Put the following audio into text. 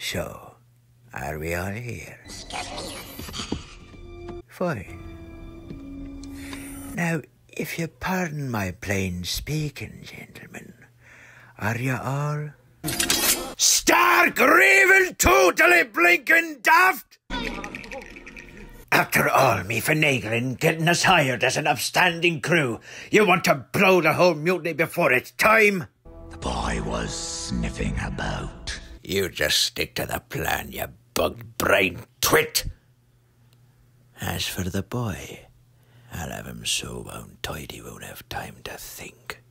So, are we all here? Fine. Now, if you pardon my plain speaking, gentlemen, are you all stark, raving, totally blinking daft? After all me finagling, getting us hired as an upstanding crew, you want to blow the whole mutiny before it's time? The boy was sniffing about. You just stick to the plan, you bug-brained twit. As for the boy, I'll have him so wound tight he won't have time to think.